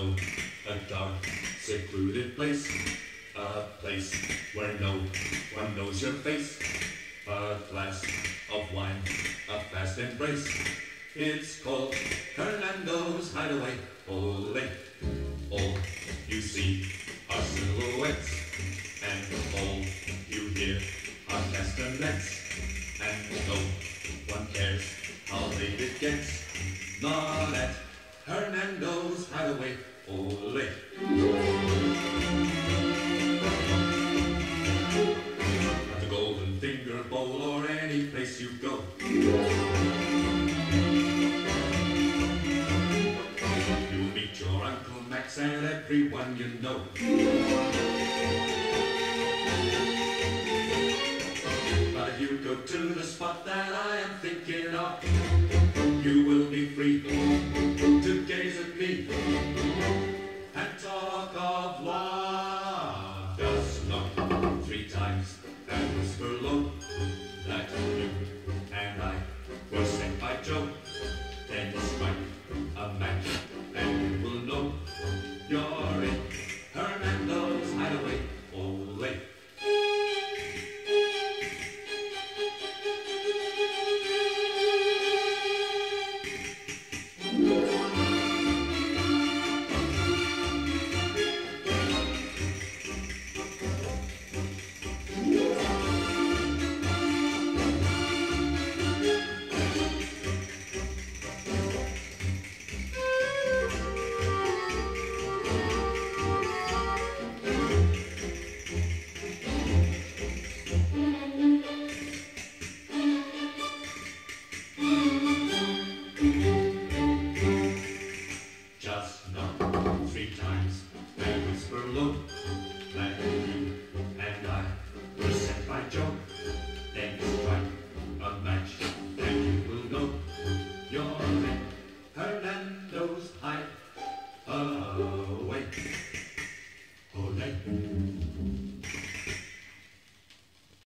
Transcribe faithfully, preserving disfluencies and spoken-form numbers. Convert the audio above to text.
know a dark, secluded place, a place where no one knows your face. A glass of wine, a fast embrace. It's called Hernando's Hideaway. Ole, all you see are silhouettes, and all you hear are castanets, and no one cares how late it gets. Not at Hernando's Hideaway. Ole. At the Golden Finger Bowl or any place you go, you'll meet your Uncle Max and everyone you know. But if you go to the spot that I am thinking of, you will be free to gaze at me and talk of love. Just knock three times and whisper low that you and I were sent by Joe. Then strike a match and you will know you're in Hernando's Hideaway. Ole. Just knock three times and whisper low that you and I were sent by Joe. Then strike a match and you will know you're in Hernando's Hideaway. Ole.